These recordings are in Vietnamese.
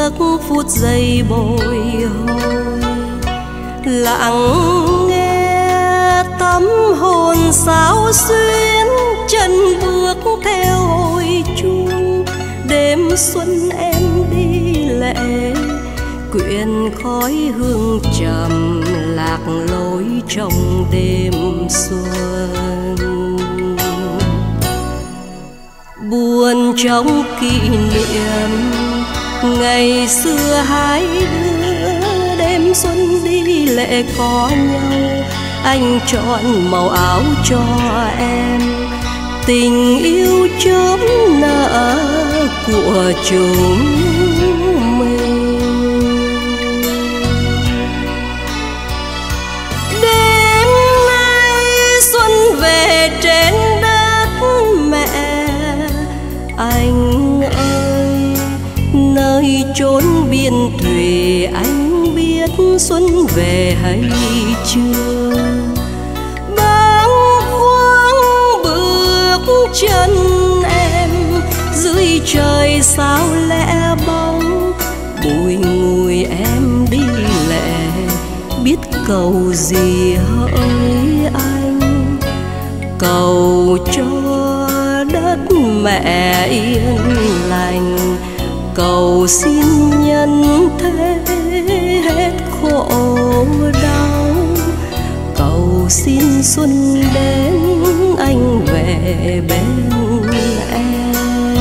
bước phút giây bồi hồi, lặng nghe tâm hồn xao xuyến, chân bước theo hồi chuông. Đêm xuân em đi lệ, quyện khói hương trầm lạc lối trong đêm xuân. Buồn trong kỷ niệm ngày xưa hai đứa, đêm xuân đi lệ có nhau. Anh chọn màu áo cho em, tình yêu chớm nở của chúng mình. Đêm nay xuân về trên đất mẹ, anh ơi nơi chốn biên thùy anh biết xuân về hay chưa. Bâng khuâng bước chân em dưới trời sao lẽ bóng, bùi ngùi em đi lệ biết cầu gì hỡi anh. Cầu cho đất mẹ yên lành, cầu xin nhân thế hết khổ đau, cầu xin xuân đến anh về bên em.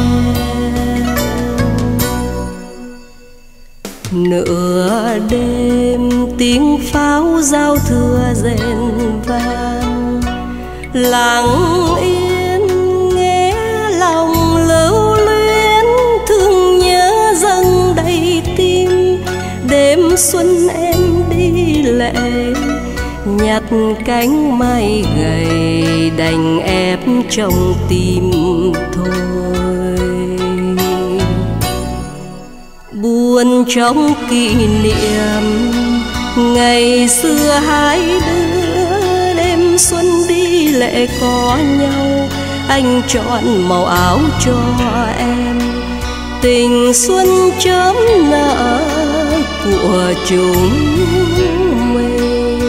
Nửa đêm tiếng pháo giao thừa rền vang, lặng yên nghe lòng lưu luyến, thương nhớ dâng đầy tim. Đêm xuân em đi lệ, nhặt cánh mai gầy đành ép trong tim thôi. Buồn trong kỷ niệm ngày xưa hai đứa, đêm xuân đi lệ có nhau. Anh chọn màu áo cho em, tình xuân chớm nở của chúng mình.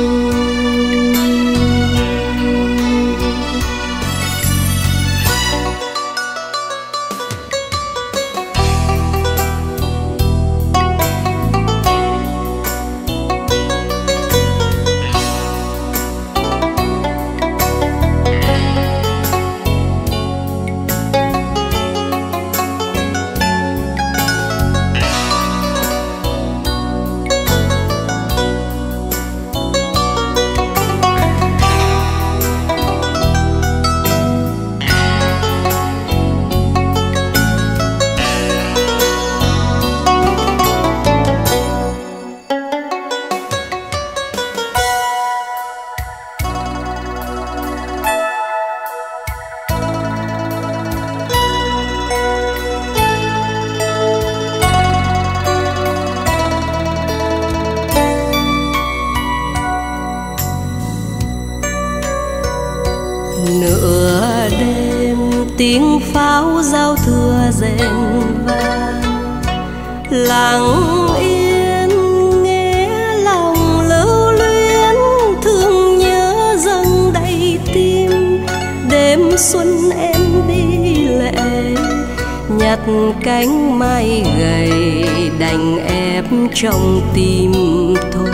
Nửa đêm tiếng pháo giao thừa rền vang, lặng yên nghe lòng lưu luyến, thương nhớ dâng đầy tim. Đêm xuân em đi lệ, nhặt cánh mai gầy đành ép trong tim thôi.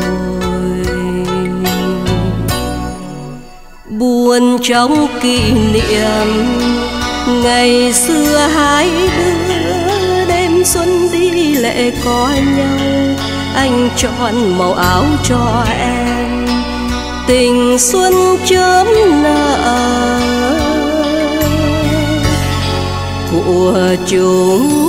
Buồn trong kỷ niệm ngày xưa hai đứa, đêm xuân đi lệ có nhau. Anh chọn màu áo cho em, tình xuân chớm nở của chúng